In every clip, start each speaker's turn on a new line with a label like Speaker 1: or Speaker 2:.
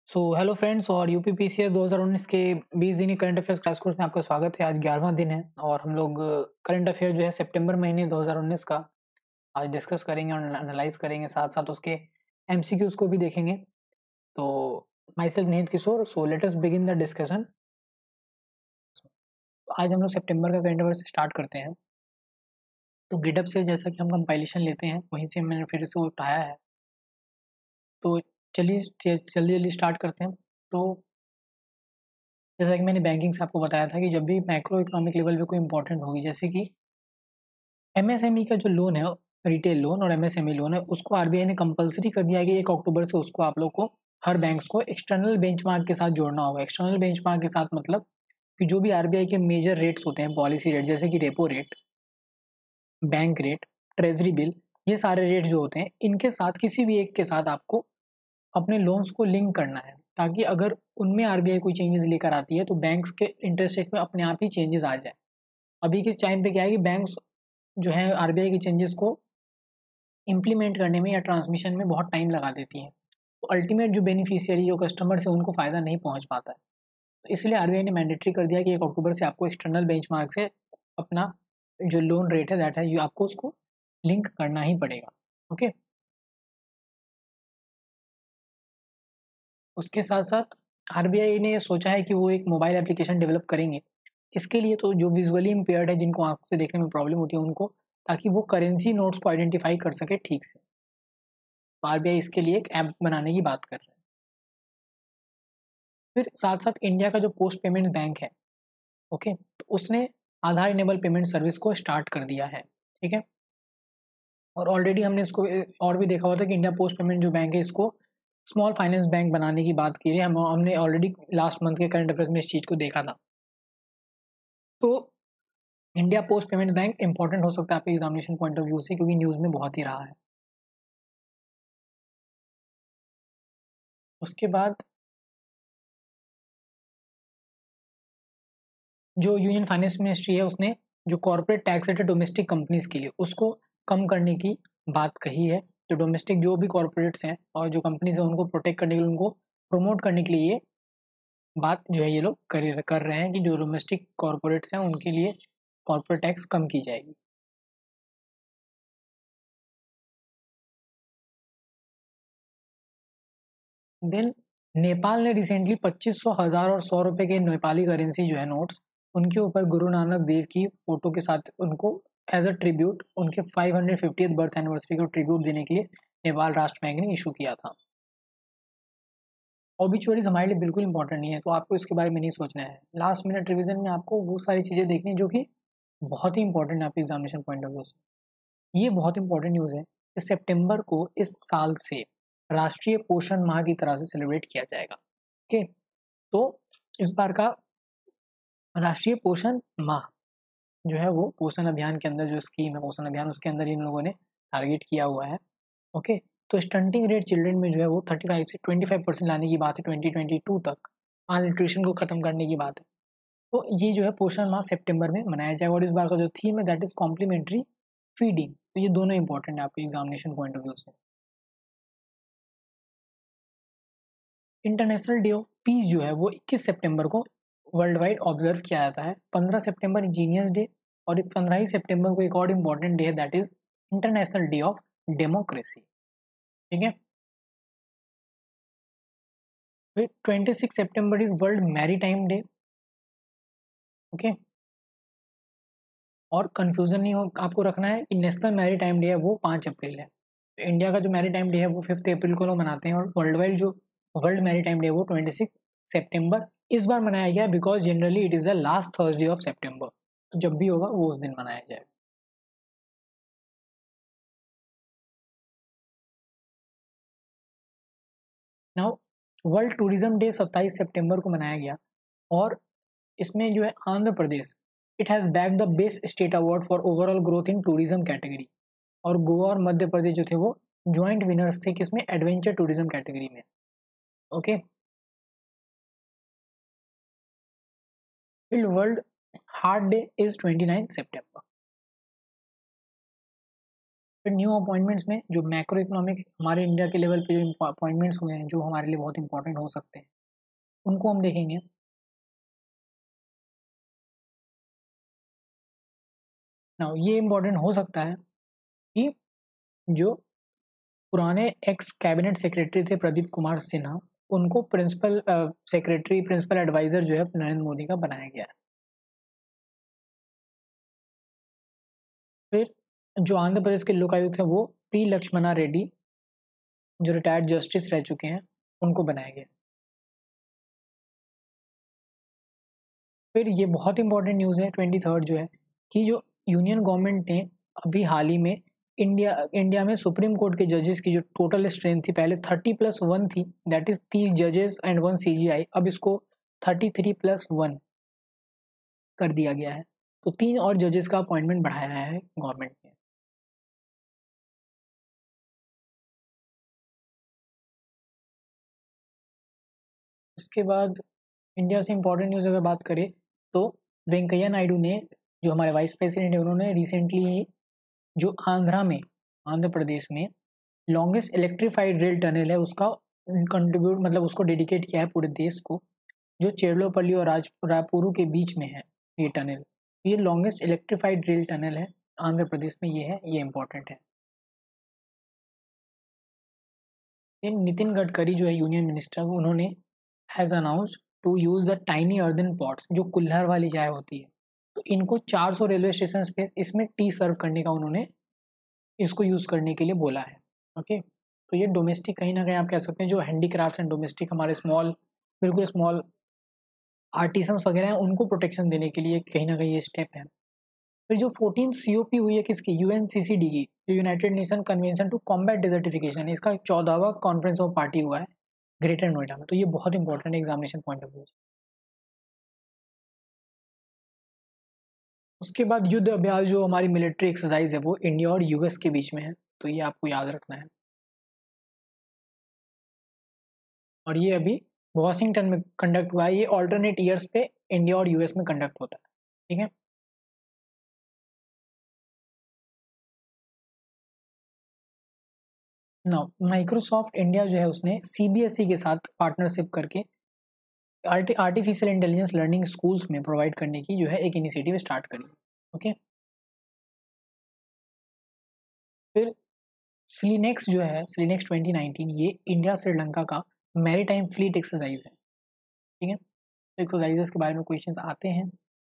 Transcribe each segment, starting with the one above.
Speaker 1: Hello friends और UPPCS 2019 के 20 दिनी करंट अफेयर्स क्लास कोर्स में आपका स्वागत है। आज 11वां दिन है और हम लोग करंट अफेयर जो है सितंबर महीने 2019 का आज डिस्कस करेंगे और एनालाइज करेंगे, साथ साथ उसके एमसीक्यूज को भी देखेंगे। तो myself Nihit Kishore, so let us begin the discussion. आज हम लोग सितंबर का करंट अफेयर से स्टार्ट करते हैं। तो गिटअप से जैसा कि हम कंपाइलेशन लेते हैं वहीं से मैंने फिर से उठाया है। तो चलिए जल्दी जल्दी स्टार्ट करते हैं। तो जैसा कि मैंने बैंकिंग से आपको बताया था कि जब भी मैक्रो इकोनॉमिक लेवल पे कोई इंपॉर्टेंट होगी, जैसे कि एमएसएमई का जो लोन है, रिटेल लोन और एमएसएमई लोन है, उसको आरबीआई ने कंपलसरी कर दिया है कि 1 अक्टूबर से उसको आप लोग को हर बैंक्स को एक्सटर्नल बेंचमार्क के साथ जोड़ना होगा। एक्सटर्नल बेंचमार्क के साथ मतलब कि जो भी आरबीआई के मेजर रेट्स होते हैं, पॉलिसी रेट, जैसे कि repo rate, bank rate, treasury bill, ये सारे रेट जो होते हैं इनके साथ किसी भी एक के साथ आपको अपने लोन्स को लिंक करना है, ताकि अगर उनमें आरबीआई कोई चेंजेस लेकर आती है तो बैंक्स के इंटरेस्ट रेट में अपने आप ही चेंजेस आ जाए। अभी के टाइम पे क्या है कि बैंक्स जो है आरबीआई के चेंजेस को इम्प्लीमेंट करने में या ट्रांसमिशन में बहुत टाइम लगा देती है। तो अल्टीमेट जो बेनिफिशियरी जो कस्टमर्स है उनको फ़ायदा नहीं पहुंच पाता है। तो इसलिए आरबीआई ने मैंडेटरी कर दिया कि 1 अक्टूबर से आपको एक्सटर्नल बेंचमार्क से अपना जो लोन रेट है दैट है ये आपको उसको लिंक करना ही पड़ेगा। ओके, उसके साथ साथ आरबीआई ने सोचा है कि वो एक मोबाइल एप्लीकेशन डेवलप करेंगे। इसके लिए तो जो विजुअली इम्पेयर्ड है, जिनको आँख से देखने में प्रॉब्लम होती है उनको, ताकि वो करेंसी नोट्स को आइडेंटिफ़ाई कर सके ठीक से। तो आरबीआई इसके लिए एक ऐप बनाने की बात कर रहा है। फिर साथ-साथ इंडिया का जो पोस्ट पेमेंट बैंक है, ओके? तो उसने आधार इनेबल पेमेंट सर्विस को स्टार्ट कर दिया है, ठीक है? और ऑलरेडी हमने इसको और भी देखा हुआ था कि इंडिया पोस्ट पेमेंट जो बैंक है इसको स्मॉल फाइनेंस बैंक बनाने की बात की है। हमने ऑलरेडी लास्ट मंथ के करंट अफेयर्स में इस चीज़ को देखा था। तो India post payment bank important हो सकता है आपके एग्जामिनेशन पॉइंट ऑफ व्यू से, क्योंकि न्यूज़ में बहुत ही रहा है। उसके बाद जो यूनियन फाइनेंस मिनिस्ट्री है उसने जो कॉर्पोरेट टैक्स रेट है डोमेस्टिक कंपनीज के लिए उसको कम करने की बात कही है। जो डोमेस्टिक जो भी कॉर्पोरेट्स हैं और जो कंपनीज हैं उनको प्रोटेक्ट करने के लिए, उनको प्रमोट करने के लिए ये बात जो है ये लोग कर रहे हैं कि जो डोमेस्टिक कॉर्पोरेट्स हैं उनके लिए कॉर्पोरेट टैक्स कम की जाएगी। देन नेपाल ने रिसेंटली 2500, 1000 और 100 रुपए के नेपाली करेंसी जो है नोट्स, उनके ऊपर गुरु नानक देव की फोटो के साथ उनको एज अ ट्रिब्यूट, उनके 550th बर्थ एनिवर्सरी को ट्रिब्यूट देने के लिए नेपाल राष्ट्र बैंक ने इशू किया था। ऑबिचुअरीज हमारे लिए बिल्कुल इंपॉर्टेंट नहीं है, तो आपको इसके बारे में नहीं सोचना है। लास्ट मिनट रिवीजन में आपको वो सारी चीज़ें देखनी है जो कि बहुत ही इंपॉर्टेंट है आपके एग्जामिनेशन पॉइंट ऑफ व्यू से। ये बहुत इंपॉर्टेंट न्यूज़ है कि सितंबर को इस साल से राष्ट्रीय पोषण माह की तरह से सेलिब्रेट किया जाएगा। ओके, तो इस बार का राष्ट्रीय पोषण माह जो है वो पोषण अभियान के अंदर जो स्कीम है पोषण अभियान, उसके अंदर इन लोगों ने टारगेट किया हुआ है। ओके, तो स्टंटिंग रेट चिल्ड्रन में जो है वो 35 से 25% लाने की बात है 2022 तक। न्यूट्रिशन को खत्म करने की बात है। तो ये जो है पोषण माह सितंबर में मनाया जाएगा और इस बार का जो थीम है दैट इज कॉम्प्लीमेंट्री फीडिंग। तो ये दोनों इंपॉर्टेंट है आपके एग्जामिनेशन पॉइंट ऑफ व्यू से। इंटरनेशनल डे ऑफ पीस जो है वो 21 सितंबर को वर्ल्ड वाइड ऑब्जर्व किया जाता है। 15 सितंबर इंजीनियर्स डे और 15 ही सितंबर को एक और इम्पॉर्टेंट डे है that is international day of democracy. ठीक है, फिर 26 सितंबर is world maritime day. Okay, और कंफ्यूजन नहीं हो आपको रखना है कि नेशनल मैरी टाइम डे है वो 5 अप्रैल है। तो इंडिया का जो मैरी टाइम डे है वो 5 अप्रैल को लोग मनाते हैं और वर्ल्ड वाइड जो वर्ल्ड मैरी टाइम डे है वो 26 सितंबर इस बार मनाया गया, because generally it is the last Thursday of September. तो जब भी होगा वो उस दिन मनाया जाएगा। नाउ वर्ल्ड टूरिज्म डे 27 सितंबर को मनाया गया और इसमें जो है Andhra Pradesh, it has bagged the best state award for overall growth in tourism category. और गोवा और मध्य प्रदेश जो थे वो ज्वाइंट विनर्स थे किसमें, एडवेंचर टूरिज्म कैटेगरी में। ओके, फिर world heart day is 29 September. फिर न्यू अपॉइंटमेंट्स में जो मैक्रो इकोनॉमिक हमारे इंडिया के लेवल पे जो अपॉइंटमेंट्स हुए हैं जो हमारे लिए बहुत इंपॉर्टेंट हो सकते हैं उनको हम देखेंगे। ना ये इम्पोर्टेंट हो सकता है कि जो पुराने एक्स कैबिनेट सेक्रेटरी थे प्रदीप कुमार सिन्हा, उनको प्रिंसिपल सेक्रेटरी प्रिंसिपल एडवाइजर जो है नरेंद्र मोदी का बनाया गया है। फिर जो आंध्र प्रदेश के लोकायुक्त है वो पी लक्ष्मणा रेड्डी जो रिटायर्ड जस्टिस रह चुके हैं उनको बनाया गया। फिर ये बहुत इंपॉर्टेंट न्यूज़ है 23 जो है कि जो यूनियन गवर्नमेंट ने अभी हाल ही में इंडिया में सुप्रीम कोर्ट के जजेस की जो टोटल स्ट्रेंथ थी पहले 30+1 थी, दैट इज 30 जजेस एंड 1 CGI, अब इसको 33+1 कर दिया गया है। तो 3 और जजेस का अपॉइंटमेंट बढ़ाया है गवर्नमेंट ने। उसके बाद इंडिया से इंपॉर्टेंट न्यूज़ अगर बात करें तो वेंकैया नायडू ने जो हमारे वाइस प्रेसिडेंट है उन्होंने रिसेंटली जो आंध्र प्रदेश में लॉन्गेस्ट इलेक्ट्रीफाइड रेल टनल है उसका कंट्रीब्यूट मतलब उसको डेडिकेट किया है पूरे देश को, जो चेरलोपल्ली और रायपुरू के बीच में है ये टनल। ये लॉन्गेस्ट इलेक्ट्रीफाइड रेल टनल है आंध्र प्रदेश में, ये है, ये इंपॉर्टेंट है। ये नितिन गडकरी जो है यूनियन मिनिस्टर, उन्होंने has announced to use the tiny earthen pots जो कुल्हड़ वाली चाय होती है, तो इनको 400 रेलवे स्टेशन पे इसमें टी सर्व करने का उन्होंने इसको यूज़ करने के लिए बोला है। ओके, तो ये डोमेस्टिक कहीं ना कहीं आप कह सकते हैं जो हैंडीक्राफ्ट एंड डोमेस्टिक हमारे स्मॉल बिल्कुल स्मॉल आर्टिसंस वगैरह हैं उनको प्रोटेक्शन देने के लिए कहीं ना कहीं ये स्टेप है। फिर जो 14 COP हुई है किसकी, UNCCD की, जो United Nation convention to combat desertification, इसका 14वां कॉन्फ्रेंस ऑफ पार्टी हुआ है ग्रेटर नोएडा में, तो ये बहुत इंपॉर्टेंट है एग्जामिनेशन पॉइंट ऑफ व्यू से। उसके बाद युद्ध अभ्यास जो हमारी मिलिट्री एक्सरसाइज है वो इंडिया और US के बीच में है, तो ये आपको याद रखना है। और ये अभी वॉशिंगटन में कंडक्ट हुआ है, ये ऑल्टरनेट ईयर्स पे इंडिया और US में कंडक्ट होता है। ठीक है। ना माइक्रोसॉफ्ट इंडिया जो है उसने CBSE के साथ पार्टनरशिप करके आर्टिफिशियल इंटेलिजेंस लर्निंग स्कूल्स में प्रोवाइड करने की जो है एक इनिशिएटिव स्टार्ट करी। ओके। फिर स्लीनेक्स जो है स्लीनेक्स 2019 ये इंडिया श्रीलंका का मैरीटाइम फ्लीट एक्सरसाइज है। ठीक है, तो एक्सरसाइजेस के बारे में क्वेश्चंस आते हैं।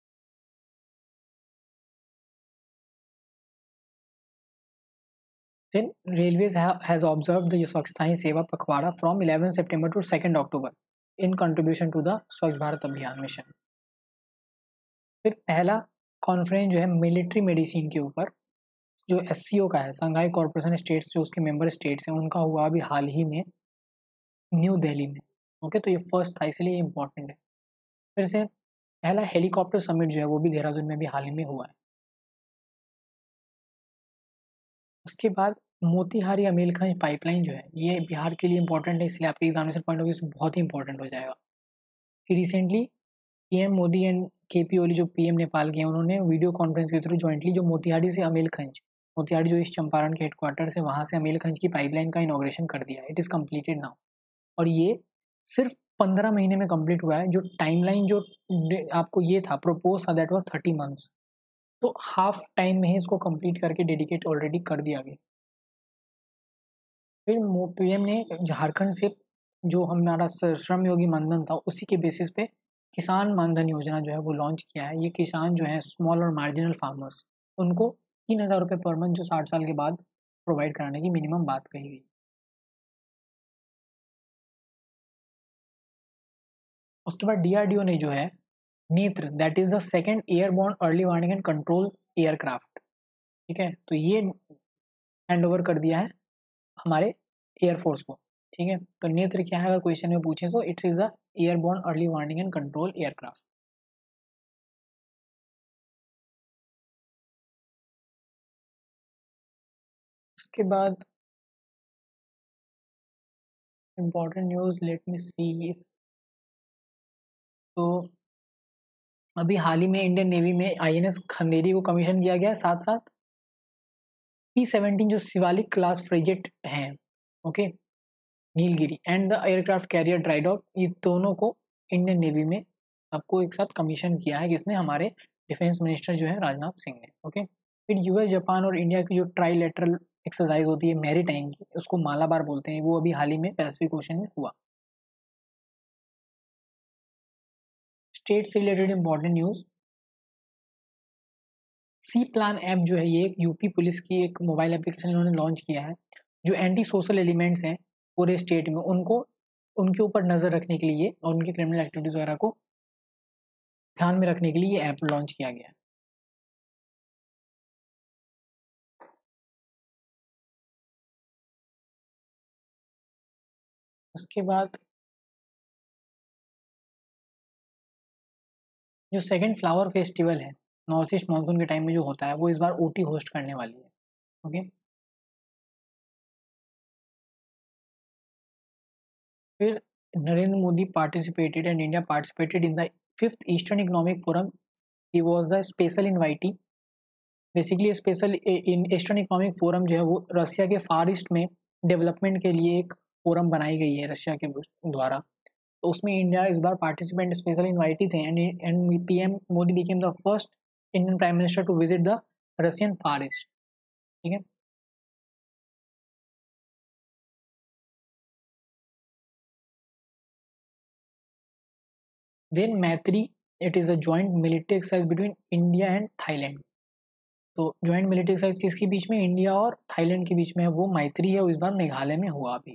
Speaker 1: Then Railways has observed the स्वच्छता ही सेवा पखवाड़ा from 11 September to 2 October in contribution to the स्वच्छ भारत अभियान मिशन। फिर पहला कॉन्फ्रेंस जो है मिलिट्री मेडिसिन के ऊपर जो SCO का है, संघाई कॉर्पोरेशन स्टेट्स जो उसके मेंबर स्टेट्स हैं उनका हुआ अभी हाल ही में न्यू दिल्ली में। ओके, तो ये फर्स्ट था इसलिए ये इंपॉर्टेंट है। फिर से पहला हेलीकॉप्टर समिट जो है वो भी देहरादून में भी हाल ही में हुआ है। उसके बाद मोतीहारी अमेलखंज पाइपलाइन जो है ये बिहार के लिए इंपॉर्टेंट है, इसलिए आपके एग्जामिनेशन पॉइंट ऑफ व्यू से बहुत ही इंपॉर्टेंट हो जाएगा कि recently PM Modi and KP Oli जो PM नेपाल के हैं उन्होंने वीडियो कॉन्फ्रेंस के थ्रू जॉइंटली जो मोतिहारी से अमेलखंज, मोतिहारी जो इस चंपारण के हेडक्वार्टर से वहाँ से अमेलखंज की पाइपलाइन का इनॉग्रेशन कर दिया है। इट इज़ कम्प्लीटेड नाउ और ये सिर्फ 15 महीने में कंप्लीट हुआ है। जो टाइमलाइन जो आपको ये था प्रोपोज था दैट वाज 30 मंथ्स, तो हाफ टाइम में ही इसको कंप्लीट करके डेडिकेट ऑलरेडी कर दिया गया। फिर PM ने झारखंड से जो हमारा श्रम योगी मानधन था उसी के बेसिस पे किसान मानधन योजना जो है वो लॉन्च किया है। ये किसान जो है स्मॉल और मार्जिनल फार्मर्स उनको 3,000 रुपये पर मंथ जो 60 साल के बाद प्रोवाइड कराने की मिनिमम बात कही गई। उसके बाद DRDO ने जो है Netra that is the second airborne early warning and control aircraft, ठीक है, तो ये हैंड ओवर कर दिया है हमारे एयरफोर्स को। ठीक है, तो नेत्र क्या है अगर क्वेश्चन में पूछे तो it's is a airborne early warning and control aircraft. उसके बाद important news let me see, तो अभी हाल ही में इंडियन नेवी में INS खंडेरी को कमीशन किया गया है, साथ साथ P-17 जो शिवालिक क्लास फ्रिगेट हैं, okay, Nilgiri and the aircraft carrier drydock, ये दोनों को इंडियन नेवी में आपको एक साथ कमीशन किया है, किसने, हमारे डिफेंस मिनिस्टर जो है राजनाथ सिंह ने, ओके। फिर यूएस, जापान और इंडिया की जो ट्राइलेटरल एक्सरसाइज होती है मैरीटाइम की, उसको मालाबार बोलते हैं, वो अभी हाल ही में पैसिफिक ओशन में हुआ। स्टेट से related important news, sea plan app जो है ये एक यूपी पुलिस की एक मोबाइल एप्लीकेशन इन्होंने लॉन्च किया है, जो एंटी सोशल एलिमेंट्स हैं पूरे स्टेट में उनको, उनके ऊपर नज़र रखने के लिए और उनकी क्रिमिनल एक्टिविटीज़ वगैरह को ध्यान में रखने के लिए ये ऐप लॉन्च किया गया है। उसके बाद जो सेकंड फ्लावर फेस्टिवल है नॉर्थ ईस्ट मानसून के टाइम में जो होता है, वो इस बार ऊटी होस्ट करने वाली है, ओके। फिर Narendra Modi participated and India participated in the fifth Eastern Economic Forum, he was the special invitee. Basically special in Eastern Economic Forum जो है वो रसिया के फार ईस्ट में डेवलपमेंट के लिए एक फोरम बनाई गई है रशिया के द्वारा, तो उसमें इंडिया इस बार पार्टिसिपेंट स्पेशल इनवाइटी थे, and PM Modi became the first Indian prime minister to visit the Russian Far East, ठीक है। Then Maitri, it is a joint military exercise between India and Thailand. तो जॉइंट मिलिट्री एक्सरसाइज किसके बीच में, India और Thailand के बीच में है, वो मैत्री है, वो इस बार मेघालय में हुआ अभी।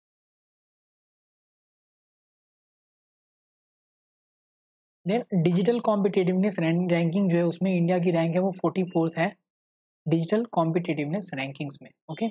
Speaker 1: देन डिजिटल कॉम्पिटिटिवनेस रैंकिंग जो है उसमें इंडिया की रैंक है वो 44th है डिजिटल कॉम्पिटिटिवनेस रैंकिंग्स में, ओके।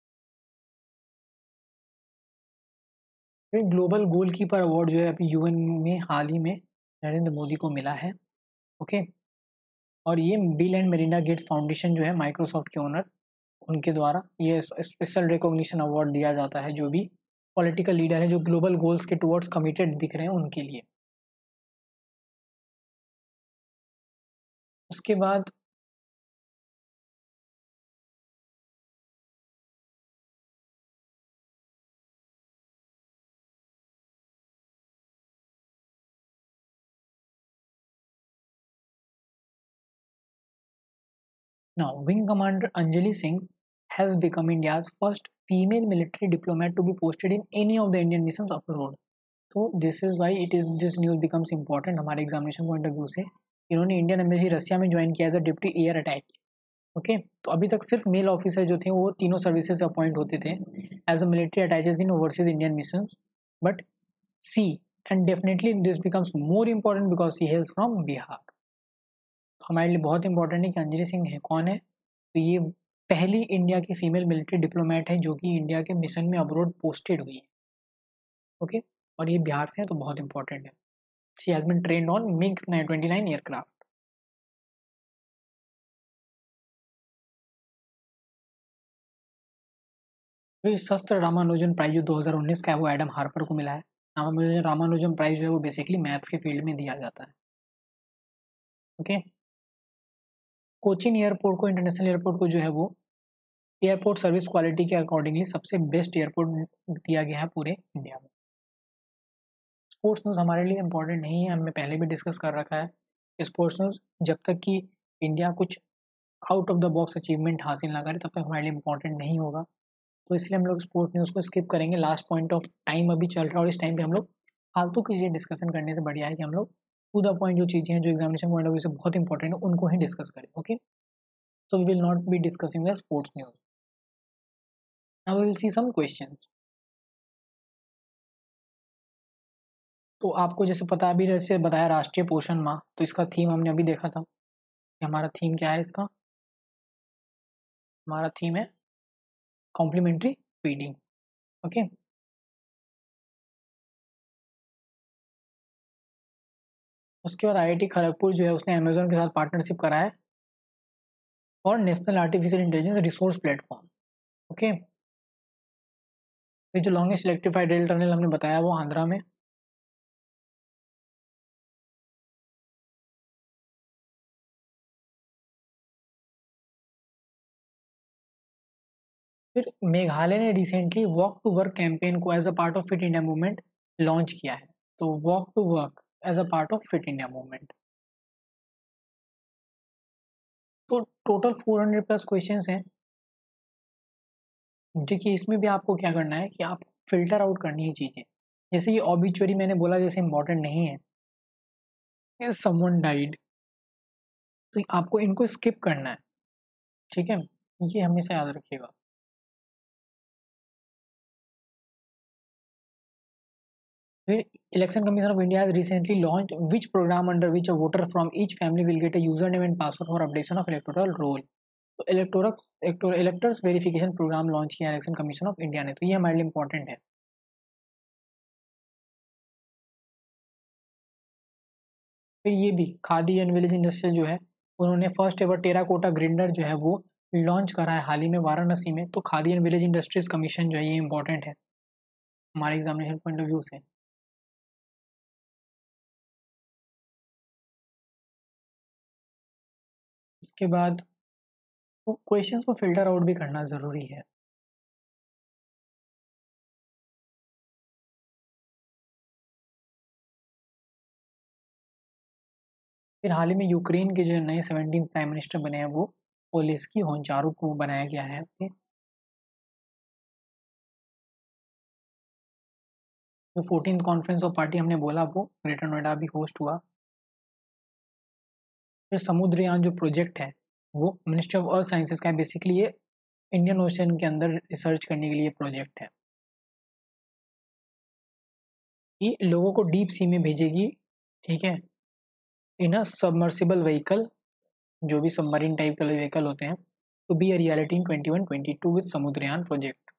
Speaker 1: फिर ग्लोबल गोलकीपर अवार्ड जो है अभी यूएन में हाल ही में नरेंद्र मोदी को मिला है, ओके। और ये Bill and Melinda Gates Foundation जो है माइक्रोसॉफ्ट के ओनर, उनके द्वारा ये स्पेशल रिकॉग्निशन अवार्ड दिया जाता है जो भी पॉलिटिकल लीडर है जो ग्लोबल गोल्स के टुवर्ड्स कमिटेड दिख रहे हैं उनके लिए। उसके बाद now wing commander Anjali Singh has become India's first female military diplomat to be posted in any of the Indian missions abroad. तो this is why it is this news becomes important हमारे examination point of view से। इन्होंने Indian embassy Russia में join किया as a deputy air attache, okay. तो अभी तक सिर्फ मेल ऑफिसर जो थे वो तीनों सर्विसेज से अपॉइंट होते थे as a military attaches in overseas Indian mission, but she and definitely this becomes more important because she hails from Bihar. तो हमारे लिए बहुत इंपॉर्टेंट है कि अंजलि सिंह है कौन है, तो ये पहली इंडिया की फीमेल मिलिट्री डिप्लोमेट है जो कि इंडिया के मिशन में अब्रोड पोस्टेड हुई है, ओके। और ये बिहार से है तो बहुत इंपॉर्टेंट है। She has been trained on MiG 29 aircraft. फिर शस्त्र रामानुजन प्राइज जो 2019 का है वो एडम हार्पर को मिला है। रामानुजन प्राइज जो है वो बेसिकली मैथ्स के फील्ड में दिया जाता है, ओके। कोचिन एयरपोर्ट को, इंटरनेशनल एयरपोर्ट को जो है वो एयरपोर्ट सर्विस क्वालिटी के अकॉर्डिंगली सबसे बेस्ट एयरपोर्ट दिया गया है पूरे इंडिया में। स्पोर्ट्स न्यूज़ हमारे लिए इंपॉर्टेंट नहीं है, हमने पहले भी डिस्कस कर रखा है। स्पोर्ट्स न्यूज़ जब तक कि इंडिया कुछ out of the box achievement हासिल ना करे तब तक हमारे लिए इंपॉर्टेंट नहीं होगा, तो इसलिए हम लोग स्पोर्ट्स न्यूज़ को स्किप करेंगे। लास्ट पॉइंट ऑफ टाइम अभी चल रहा है और इस टाइम पे हम लोग फालतू की चीज़ें डिस्कशन करने से बढ़िया है कि हम लोग टू द पॉइंट जो चीज़ें हैं जो एग्जामिनेशन पॉइंट ऑफ व्यू से बहुत इंपॉर्टेंट है उनको ही डिस्कस करें, okay. So we will not be discussing the sports news. Now we will see some questions. तो आपको जैसे पता अभी जैसे बताया राष्ट्रीय पोषण माह, तो इसका थीम हमने अभी देखा था कि हमारा थीम क्या है इसका, हमारा थीम है कॉम्प्लीमेंट्री फीडिंग, ओके। उसके बाद आईआईटी खड़गपुर जो है उसने अमेजोन के साथ पार्टनरशिप करा है और national artificial intelligence resource platform, okay. ये जो लॉन्गेस्ट इलेक्ट्रीफाइड रेल टनल हमने बताया वो आंध्रा में। फिर मेघालय ने recently walk to work campaign को as a part of Fit India Movement launch किया है। तो walk to work as a part of Fit India Movement. तो टोटल 400 प्लस क्वेश्चंस हैं। देखिए इसमें भी आपको क्या करना है कि आप फिल्टर आउट करनी है चीज़ें। जैसे ये ऑबिचुअरी मैंने बोला जैसे इम्पोर्टेंट नहीं है, समवन डाइड, तो आपको इनको स्किप करना है, ठीक है? ये हमेशा याद रखिएगा। फिर Election Commission of India has recently launched which program under which a voter from each family will get a username and password for updation of electoral roll। तो इलेक्टर्स वेरिफिकेशन प्रोग्राम लॉन्च किया Election Commission of India ने, तो ये हमारे लिए important है। फिर ये भी खादी एंड विलेज इंडस्ट्रियल जो है, उन्होंने फर्स्ट एवर टेराकोटा ग्रिंडर जो है वो लॉन्च करा है हाल ही में वाराणसी में। तो Khadi and Village Industries Commission जो है ये इंपॉर्टेंट है हमारे एग्जामिनेशन पॉइंट ऑफ व्यू से। इसके बाद तो क्वेश्चंस को फिल्टर आउट भी करना ज़रूरी है। फिर हाल ही में यूक्रेन के जो नए 17 प्राइम मिनिस्टर बने हैं वो ओलेस्की होंचारू को बनाया गया है। ओके, जो 14th कॉन्फ्रेंस ऑफ पार्टी हमने बोला वो ग्रेटर नोएडा भी होस्ट हुआ। फिर समुद्रयान जो प्रोजेक्ट है वो मिनिस्ट्री ऑफ अर्थ साइंसेज का है। बेसिकली ये इंडियन ओशन के अंदर रिसर्च करने के लिए प्रोजेक्ट है। ये लोगों को डीप सी में भेजेगी, ठीक है, इन अ सबमर्सिबल व्हीकल, जो भी सबमरीन टाइप के व्हीकल होते हैं, to be a reality in 21-22 with Samudrayaan project.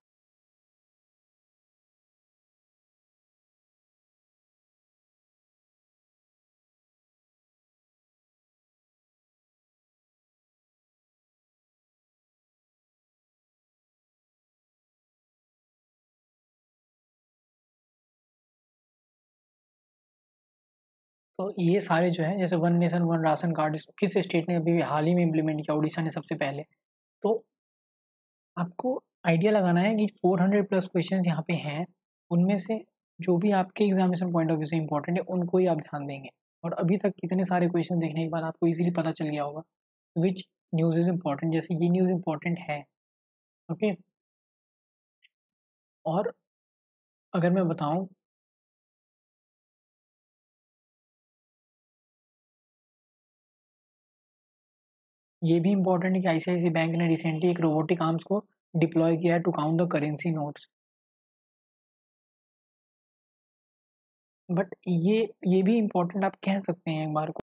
Speaker 1: तो ये सारे जो है जैसे one nation one ration card किस स्टेट ने अभी हाल ही में इम्प्लीमेंट किया, उड़ीसा ने सबसे पहले। तो आपको आइडिया लगाना है कि 400 प्लस क्वेश्चंस यहाँ पे हैं, उनमें से जो भी आपके एग्जामिनेशन पॉइंट ऑफ व्यू से इंपॉर्टेंट है उनको ही आप ध्यान देंगे। और अभी तक इतने सारे क्वेश्चन देखने के बाद आपको इजीली पता चल गया होगा विच न्यूज़ इज इम्पॉर्टेंट, जैसे ये न्यूज़ इम्पॉर्टेंट है। ओके, और अगर मैं बताऊं, ये भी इम्पोर्टेंट है कि आईसीआईसी बैंक ने रिसेंटली एक रोबोटिक आर्म्स को डिप्लॉय किया है to count the currency notes. But ये भी इम्पोर्टेंट आप कह सकते हैं एक बार को।